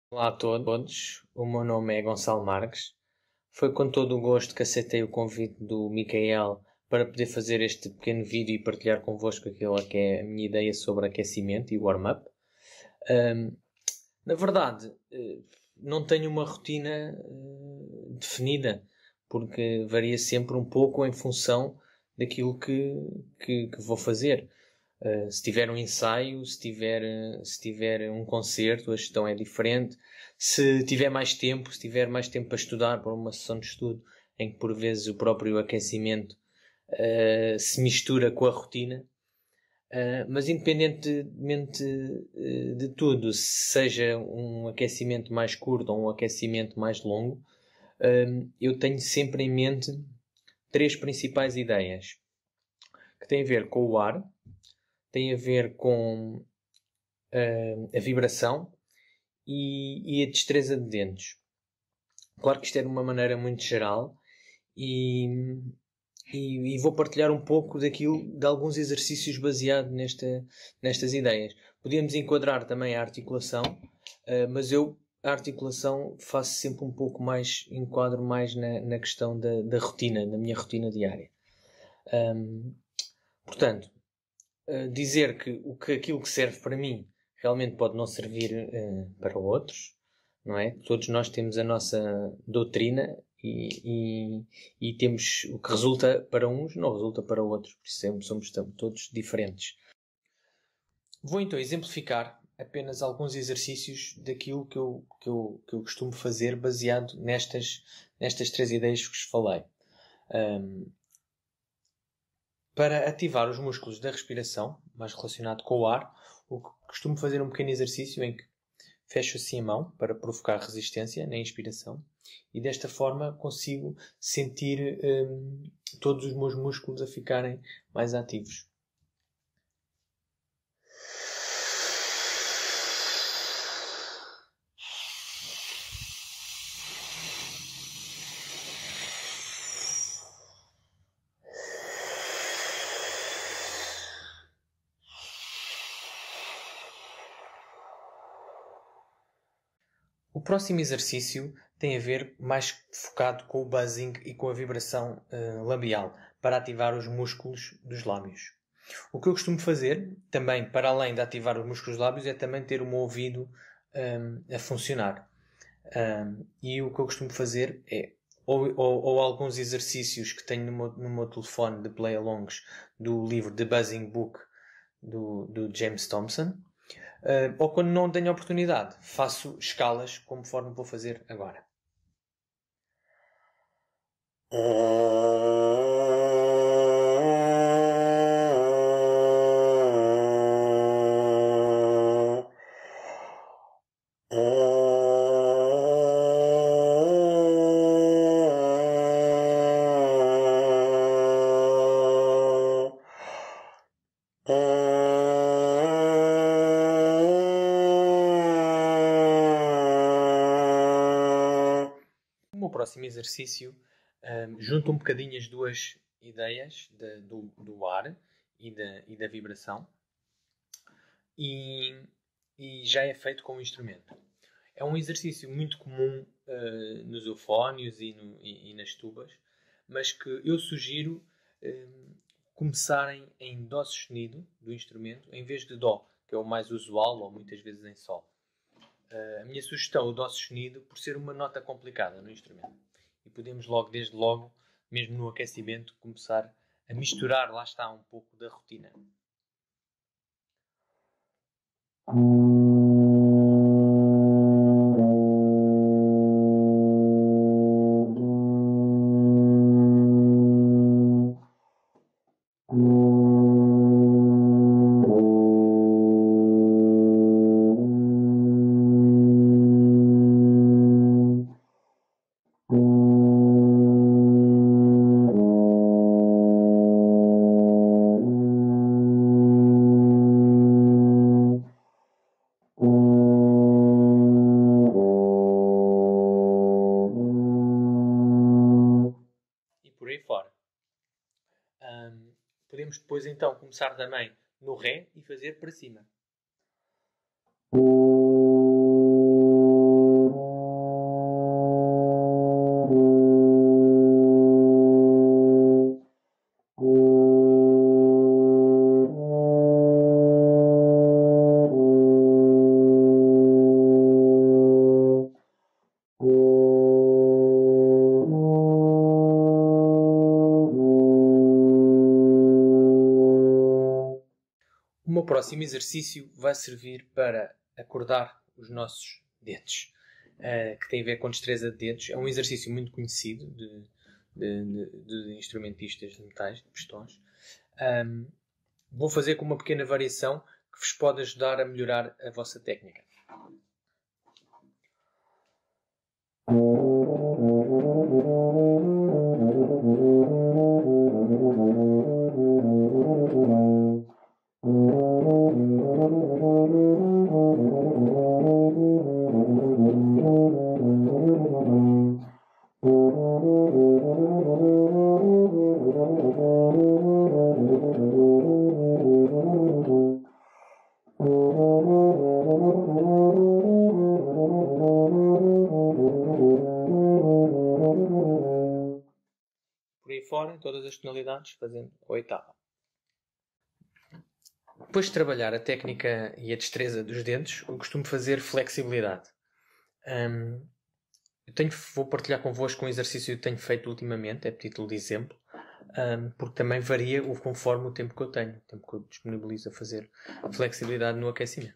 Olá a todos, o meu nome é Gonçalo Marques. Foi com todo o gosto que aceitei o convite do Micael para poder fazer este pequeno vídeo e partilhar convosco aquilo que é a minha ideia sobre aquecimento e warm-up. Na verdade, não tenho uma rotina definida, porque varia sempre um pouco em função daquilo que vou fazer. Se tiver um ensaio, se tiver um concerto, a gestão é diferente. Se tiver mais tempo para estudar para uma sessão de estudo, em que por vezes o próprio aquecimento se mistura com a rotina. Mas independentemente de tudo, seja um aquecimento mais curto ou um aquecimento mais longo, eu tenho sempre em mente três principais ideias que têm a ver com o ar, têm a ver com a vibração e a destreza de dentes. Claro que isto é de uma maneira muito geral e, e vou partilhar um pouco de alguns exercícios baseados nestas ideias. Podíamos enquadrar também a articulação, mas a articulação faço sempre um pouco mais, enquadro mais na questão da rotina, na minha rotina diária. Portanto, dizer que aquilo que serve para mim realmente pode não servir para outros, não é? Todos nós temos a nossa doutrina e temos o que resulta para uns não resulta para outros, por isso somos todos diferentes. Vou então exemplificar apenas alguns exercícios daquilo que eu costumo fazer baseado nestas três ideias que vos falei. Para ativar os músculos da respiração, mais relacionado com o ar, o que costumo fazer um pequeno exercício em que fecho assim a mão para provocar resistência na inspiração e desta forma consigo sentir todos os meus músculos a ficarem mais ativos. O próximo exercício tem a ver mais focado com o buzzing e com a vibração labial, para ativar os músculos dos lábios. O que eu costumo fazer, também para além de ativar os músculos dos lábios, é também ter o meu ouvido a funcionar. E o que eu costumo fazer é ou alguns exercícios que tenho no meu telefone de play-alongs do livro The Buzzing Book do James Thompson, ou quando não tenho oportunidade, faço escalas conforme vou fazer agora. O meu próximo exercício junta um bocadinho as duas ideias do ar e da vibração e já é feito com o instrumento. É um exercício muito comum nos eufónios e nas tubas, mas que eu sugiro começarem em dó sustenido do instrumento em vez de dó, que é o mais usual, ou muitas vezes em sol. A minha sugestão é o dó sustenido por ser uma nota complicada no instrumento. E podemos desde logo, mesmo no aquecimento, começar a misturar, lá está, um pouco da rotina. E por aí fora. Podemos depois então começar também no Ré e fazer para cima. meu próximo exercício vai servir para acordar os nossos dedos, que tem a ver com destreza de dedos. É um exercício muito conhecido de instrumentistas de metais, de pistões. Vou fazer com uma pequena variação que vos pode ajudar a melhorar a vossa técnica. Por aí fora, em todas as tonalidades, fazendo a oitava. Depois de trabalhar a técnica e a destreza dos dedos, eu costumo fazer flexibilidade. Vou partilhar convosco um exercício que tenho feito ultimamente, é título de exemplo, porque também varia conforme o tempo que eu tenho, o tempo que eu disponibilizo a fazer flexibilidade no aquecimento.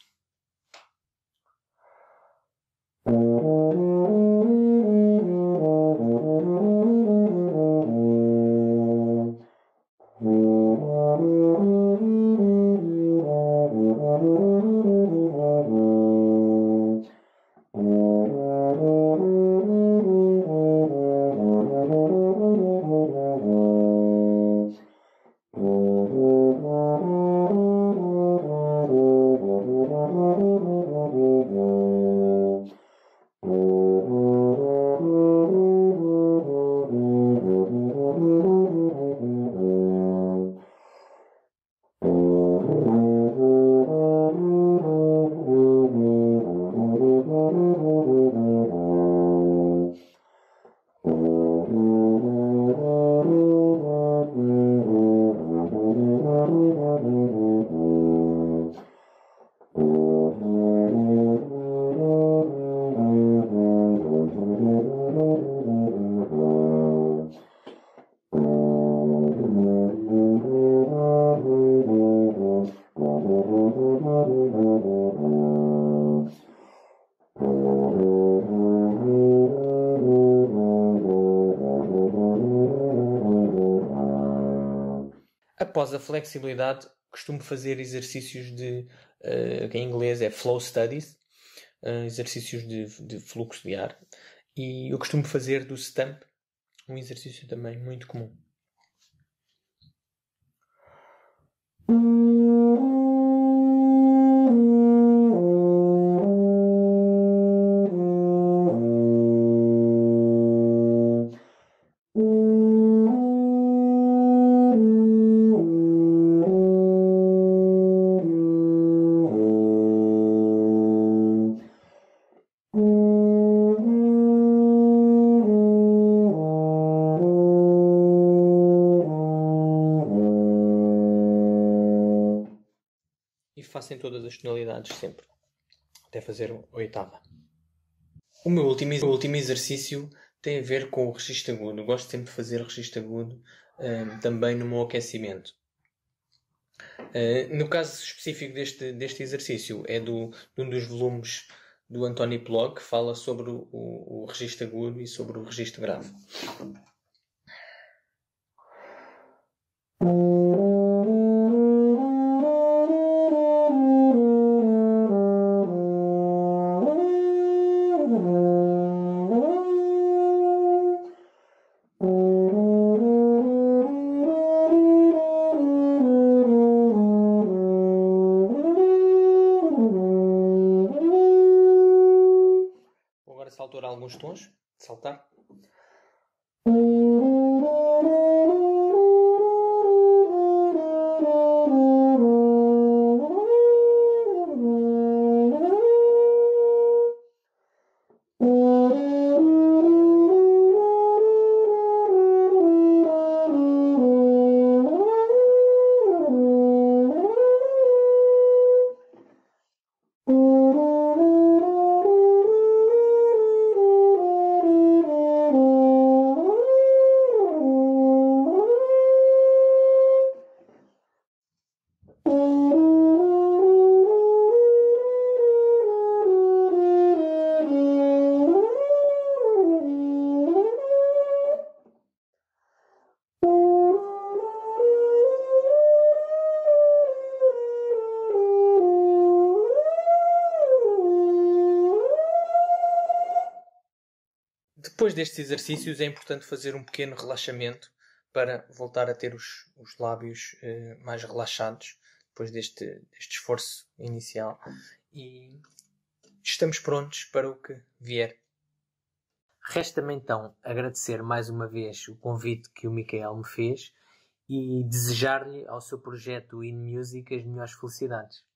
Após a flexibilidade, costumo fazer exercícios que em inglês é flow studies, exercícios de fluxo de ar. E eu costumo fazer do stump, um exercício também muito comum. E faço em todas as tonalidades sempre, até fazer a oitava. O meu último exercício tem a ver com o registro agudo. Gosto sempre de fazer registro agudo também no meu aquecimento. No caso específico deste exercício, é de um dos volumes do António Plog, que fala sobre o registro agudo e sobre o registro grave. Vou agora saltar alguns tons. Saltar. Depois destes exercícios é importante fazer um pequeno relaxamento para voltar a ter os lábios mais relaxados depois deste esforço inicial. E estamos prontos para o que vier. Resta-me então agradecer mais uma vez o convite que o Micael me fez e desejar-lhe ao seu projeto In Music as melhores felicidades.